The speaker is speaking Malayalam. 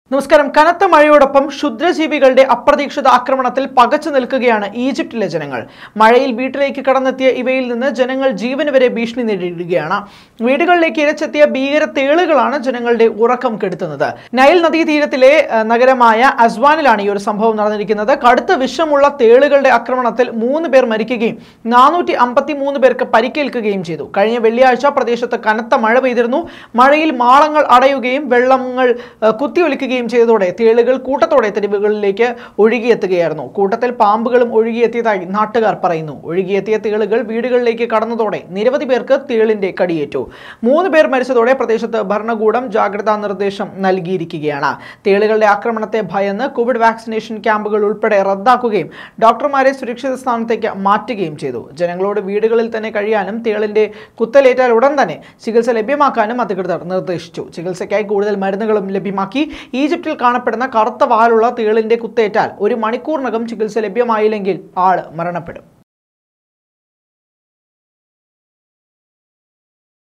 നമസ്കാരം. കനത്ത മഴയോടൊപ്പം ക്ഷുദ്രജീവികളുടെ അപ്രതീക്ഷിത ആക്രമണത്തിൽ പകച്ചു നിൽക്കുകയാണ് ഈജിപ്തിലെ ജനങ്ങൾ. മഴയിൽ വീട്ടിലേക്ക് കടന്നെത്തിയ ഇവയിൽ നിന്ന് ജനങ്ങൾ ജീവന് വരെ ഭീഷണി നേരിടുകയാണ്. വീടുകളിലേക്ക് ഇരച്ചെത്തിയ ഭീകര തേളുകളാണ് ജനങ്ങളുടെ ഉറക്കം കെടുത്തുന്നത്. നൈൽ നദീതീരത്തിലെ നഗരമായ അസ്വാനിലാണ് ഈ ഒരു സംഭവം നടന്നിരിക്കുന്നത്. കടുത്ത വിഷമുള്ള തേളുകളുടെ ആക്രമണത്തിൽ 3 പേർ മരിക്കുകയും 453 പേർക്ക് പരിക്കേൽക്കുകയും ചെയ്തു. കഴിഞ്ഞ വെള്ളിയാഴ്ച പ്രദേശത്ത് കനത്ത മഴ പെയ്തിരുന്നു. മഴയിൽ മാളങ്ങൾ അടയുകയും വെള്ളങ്ങൾ കുത്തിയൊലിക്കുകയും ചെയ്തതോടെ തേളുകൾ കൂട്ടത്തോടെ തെരുവുകളിലേക്ക് ഒഴുകിയെത്തുകയായിരുന്നു. കൂട്ടത്തിൽ പാമ്പുകളും ഒഴുകിയെത്തിയതായി നാട്ടുകാർ പറയുന്നു. ഒഴുകിയെത്തിയ തേളുകൾ വീടുകളിലേക്ക് കടന്നതോടെ നിരവധി പേർക്ക് തേളിന്റെ കടിയേറ്റു. 3 പേർ മരിച്ചതോടെ പ്രദേശത്ത് ഭരണകൂടം ജാഗ്രതാ നിർദ്ദേശം നൽകിയിരിക്കുകയാണ്. തേളുകളുടെ ആക്രമണത്തെ ഭയന്ന് കോവിഡ് വാക്സിനേഷൻ ക്യാമ്പുകൾ ഉൾപ്പെടെ റദ്ദാക്കുകയും ഡോക്ടർമാരെ സുരക്ഷിത സ്ഥാനത്തേക്ക് മാറ്റുകയും ചെയ്തു. ജനങ്ങളോട് വീടുകളിൽ തന്നെ കഴിയാനും തേളിന്റെ കുത്തലേറ്റാൽ ഉടൻ തന്നെ ചികിത്സ ലഭ്യമാക്കാനും അധികൃതർ നിർദ്ദേശിച്ചു. ചികിത്സയ്ക്കായി കൂടുതൽ മരുന്നുകളും ലഭ്യമാക്കി. ഈജിപ്തിൽ കാണപ്പെടുന്ന കറുത്ത വാലുള്ള തേളിന്റെ കുത്തേറ്റാൽ 1 മണിക്കൂറിനകം ചികിത്സ ലഭ്യമായില്ലെങ്കിൽ ആള് മരണപ്പെടും.